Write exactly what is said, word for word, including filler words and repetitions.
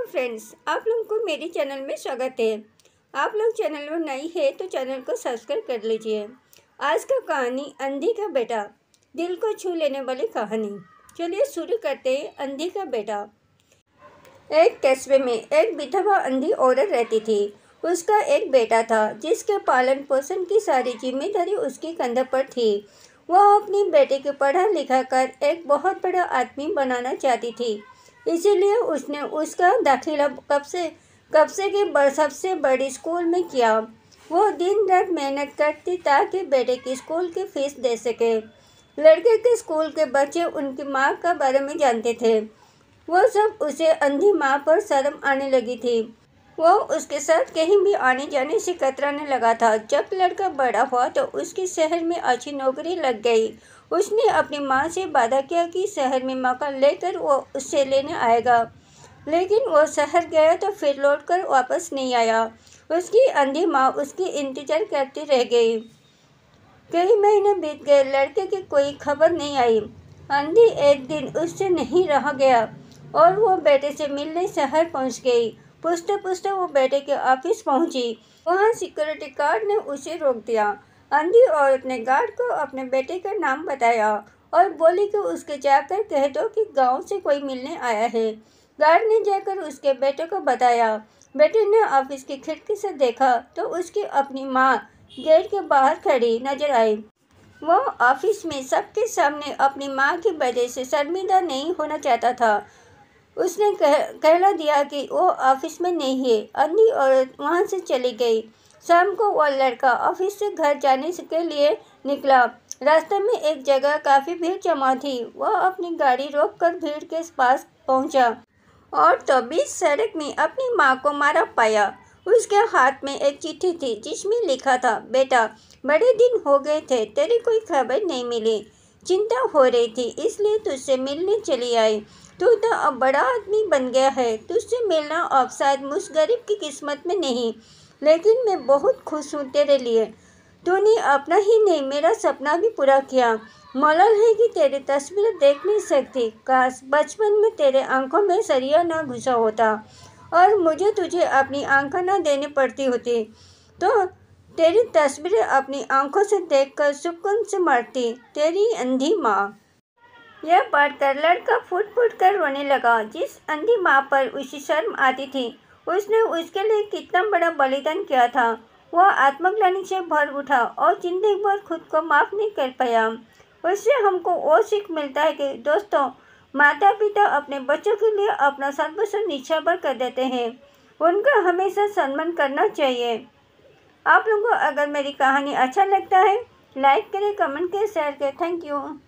Hello friends, आप लोगों को मेरे चैनल में स्वागत है। आप लोग चैनल में नई है तो चैनल को सब्सक्राइब कर लीजिए। आज का कहानी अंधी का बेटा, दिल को छू लेने वाली कहानी। चलिए शुरू करते हैं। अंधी का बेटा। एक कस्बे में एक विधवा अंधी औरत रहती थी। उसका एक बेटा था जिसके पालन पोषण की सारी जिम्मेदारी उसके कंधे पर थी। वह अपनी बेटे को पढ़ा लिखा कर एक बहुत बड़ा आदमी बनाना चाहती थी। इसीलिए उसने उसका दाखिला कब से कब से के ब- सबसे बड़ी स्कूल में किया। वो दिन रात मेहनत करती ताकि बेटे की स्कूल की फीस दे सके। लड़के के स्कूल के बच्चे उनकी माँ का बारे में जानते थे। वो सब उसे अंधी माँ पर शर्म आने लगी थी। वो उसके साथ कहीं भी आने जाने से कतराने लगा था। जब लड़का बड़ा हुआ तो उसकी शहर में अच्छी नौकरी लग गई। उसने अपनी माँ से वादा किया कि शहर में मकान लेकर वो उससे लेने आएगा, लेकिन वो शहर गया तो फिर लौटकर वापस नहीं आया। उसकी अंधी माँ उसकी इंतजार करती रह गई। कई महीने बीत गए, लड़के की कोई खबर नहीं आई। अंधी एक दिन उससे नहीं रहा गया और वो बेटे से मिलने शहर पहुंच गई। पूछते पूछते वो बेटे के ऑफिस पहुंची। वहां सिक्योरिटी गार्ड ने उसे रोक दिया। अंधी औरत ने गार्ड को अपने बेटे का नाम बताया और बोली कि उसके जाकर कह दो कि गांव से कोई मिलने आया है। गार्ड ने जाकर उसके बेटे को बताया। बेटे ने ऑफिस की खिड़की से देखा तो उसकी अपनी माँ गेट के बाहर खड़ी नजर आई। वो ऑफिस में सबके सामने अपनी माँ की वजह से शर्मिंदा नहीं होना चाहता था। उसने कह कहला दिया कि वो ऑफिस में नहीं है। अंधी औरत वहाँ से चली गई। शाम को वह लड़का ऑफिस से घर जाने के लिए निकला। रास्ते में एक जगह काफ़ी भीड़ जमा थी। वह अपनी गाड़ी रोककर भीड़ के पास पहुंचा और तो बीच सड़क में अपनी माँ को मारा पाया। उसके हाथ में एक चिट्ठी थी जिसमें लिखा था, बेटा, बड़े दिन हो गए थे, तेरी कोई खबर नहीं मिली। चिंता हो रही थी इसलिए तुझसे मिलने चली आई। तू तो अब बड़ा आदमी बन गया है। तुझसे मिलना अब शायद मुझ गरीब की किस्मत में नहीं, लेकिन मैं बहुत खुश हूँ तेरे लिए। तूने अपना ही नहीं मेरा सपना भी पूरा किया। मलल है कि तेरी तस्वीर देख नहीं सकती। काश बचपन में तेरे आंखों में सरिया न घुसा होता और मुझे तुझे अपनी आंखें न देनी पड़ती होती तो तेरी तस्वीरें अपनी आंखों से देखकर सुकून से मरती। तेरी अंधी माँ। यह पढ़कर लड़का फुट फुट कर रोने लगा। जिस अंधी माँ पर उसे शर्म आती थी, उसने उसके लिए कितना बड़ा बलिदान किया था। वह आत्मग्लानि से भर उठा और जिंदगी भर खुद को माफ नहीं कर पाया। उससे हमको वो सीख मिलता है कि दोस्तों, माता पिता अपने बच्चों के लिए अपना सर्वस्व निछावर कर देते हैं। उनका हमेशा सम्मान करना चाहिए। आप लोगों को अगर मेरी कहानी अच्छा लगता है, लाइक करें, कमेंट करें, शेयर करें। Thank you.